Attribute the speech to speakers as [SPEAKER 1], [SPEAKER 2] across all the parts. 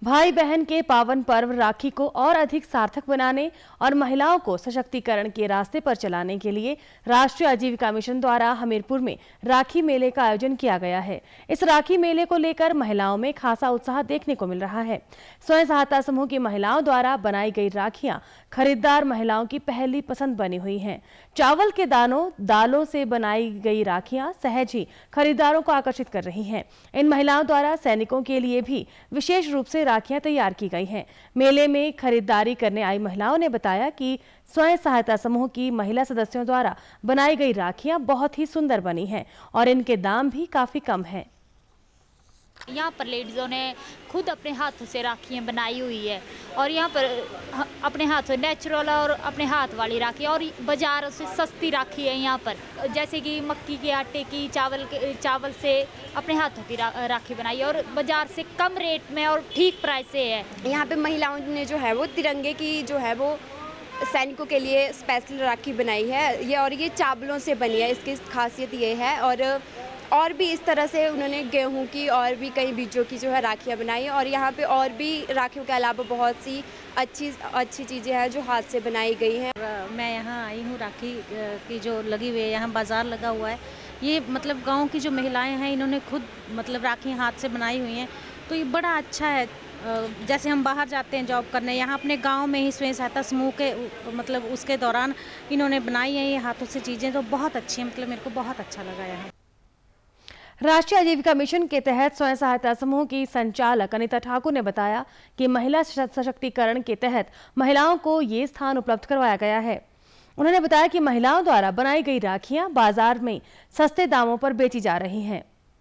[SPEAKER 1] भाई बहन के पावन पर्व राखी को और अधिक सार्थक बनाने और महिलाओं को सशक्तिकरण के रास्ते पर चलाने के लिए राष्ट्रीय आजीविका मिशन द्वारा हमीरपुर में राखी मेले का आयोजन किया गया है। इस राखी मेले को लेकर महिलाओं में खासा उत्साह देखने को मिल रहा है। स्वयं सहायता समूह की महिलाओं द्वारा बनाई गई राखियां खरीदार महिलाओं की पहली पसंद बनी हुई हैं। चावल के दालों से बनाई गई राखियां सहज ही खरीदारों को आकर्षित कर रही हैं। इन महिलाओं द्वारा सैनिकों के लिए भी विशेष रूप से राखियां तैयार की गई हैं। मेले में खरीदारी करने आई महिलाओं ने बताया कि स्वयं सहायता समूह की महिला सदस्यों द्वारा बनाई गई राखियां बहुत ही सुंदर बनी हैं और इनके दाम भी काफी कम हैं।
[SPEAKER 2] यहाँ पर लेडीज़ों ने खुद अपने हाथों से राखियाँ बनाई हुई है और यहाँ पर अपने हाथों नेचुरल और अपने हाथ वाली राखी और बाज़ारों से सस्ती राखी है। यहाँ पर जैसे कि मक्की के आटे की चावल से अपने हाथों की राखी बनाई है और बाज़ार से कम रेट में और ठीक प्राइस से है।
[SPEAKER 3] यहाँ पे महिलाओं ने जो है वो तिरंगे की जो है वो सैनिकों के लिए स्पेशल राखी बनाई है ये, और ये चावलों से बनी है। इसकी खासियत ये है और भी इस तरह से उन्होंने गेहूं की और भी कई बीजों की जो है राखियाँ बनाई है। और यहाँ पे और भी राखियों के अलावा बहुत सी अच्छी चीज़ें हैं जो हाथ से बनाई गई हैं।
[SPEAKER 4] मैं यहाँ आई हूँ, राखी की जो लगी हुई है, यहाँ बाज़ार लगा हुआ है। ये मतलब गांव की जो महिलाएं हैं इन्होंने खुद मतलब राखियाँ हाथ से बनाई हुई हैं, तो ये बड़ा अच्छा है। जैसे हम बाहर जाते हैं जॉब करने, यहाँ अपने गांव में ही स्वयं सहायता समूह के मतलब उसके दौरान इन्होंने बनाई है ये हाथों से चीज़ें, तो बहुत अच्छी है। मतलब मेरे को बहुत अच्छा लगा यहाँ।
[SPEAKER 1] राष्ट्रीय आजीविका मिशन के तहत स्वयं सहायता समूह की संचालक अनिता ठाकुर ने बताया कि महिला सशक्तिकरण के तहत महिलाओं को ये स्थान उपलब्ध करवाया गया है। उन्होंने बताया कि महिलाओं द्वारा बनाई गई राखियां बाजार में सस्ते दामों पर बेची जा रही हैं।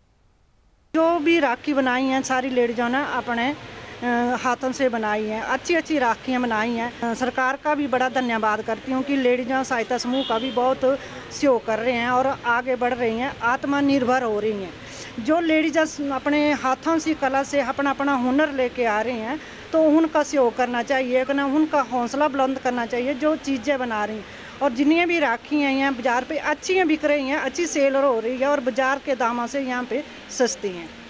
[SPEAKER 5] जो भी राखी बनाई हैं सारी लेडीजों ने अपने हाथों से बनाई हैं, अच्छी राखियाँ बनाई हैं। सरकार का भी बड़ा धन्यवाद करती हूँ कि लेडीज़ सहायता समूह का भी बहुत सहयोग कर रहे हैं और आगे बढ़ रही हैं, आत्मनिर्भर हो रही हैं। जो लेडीज अपने हाथों से कला से अपना हुनर लेके आ रही हैं, तो उनका सहयोग करना चाहिए, उनका हौसला बुलंद करना चाहिए जो चीज़ें बना रही हैं। और जितनी भी राखी हैं यहाँ बाज़ार पे अच्छी बिक रही हैं, अच्छी सेल हो रही है और बाज़ार के दामों से यहाँ पे सस्ती हैं।